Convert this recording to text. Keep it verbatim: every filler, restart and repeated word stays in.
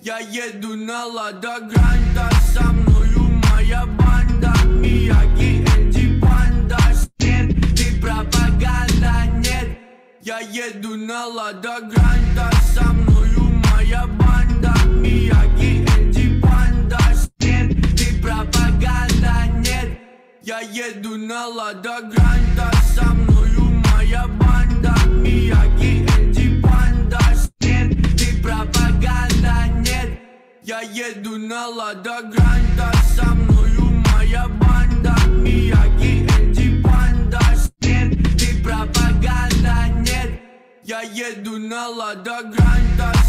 Я еду на Лада Гранта, со мною моя банда. Мияги, Энди, Панда. Нет, ты пропаганда, нет. Я еду на Лада Гранта, со мною моя банда. Мияги, Энди, Панда. Нет, ты пропаганда, нет. Я еду на Лада Гранта, со мною моя банда. Мияги, Энди, Панда. Нет, ты пропаганда, нет. Я еду на Лада Гранта, со мною моя банда. Мияги, Энди, Панда. Нет, ты пропаганда, нет. Я еду на Лада Гранта,